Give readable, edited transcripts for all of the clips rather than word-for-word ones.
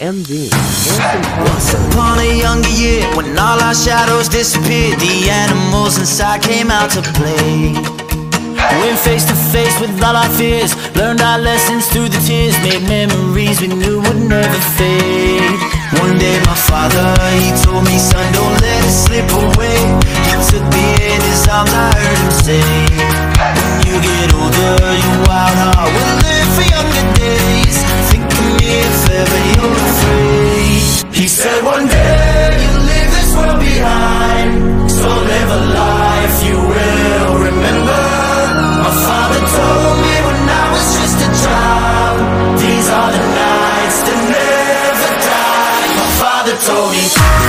MV. Once upon a younger year, when all our shadows disappeared, the animals inside came out to play. Went face to face with all our fears, learned our lessons through the tears, made memories we knew would never fade. One day my father, he told me, son, don't let it slip away. He took me in his arms, I heard him say, when you get older, your wild heart will live for younger days. Think of me if ever you're afraid. He said one day you'll leave this world behind, so live a life you will remember. My father told me when I was just a child, these are the nights that never die. My father told me.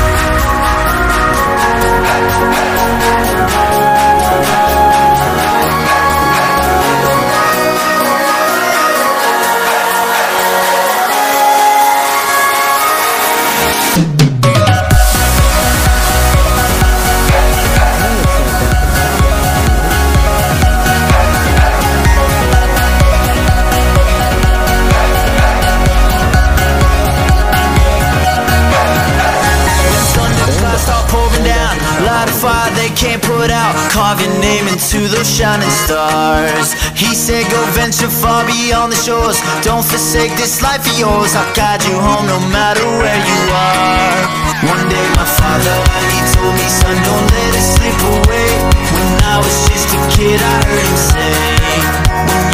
Fire they can't put out, carve your name into those shining stars. He said go venture far beyond the shores, don't forsake this life of yours. I'll guide you home no matter where you are. One day my father, he told me, son, don't let it slip away. When I was just a kid I heard him say, when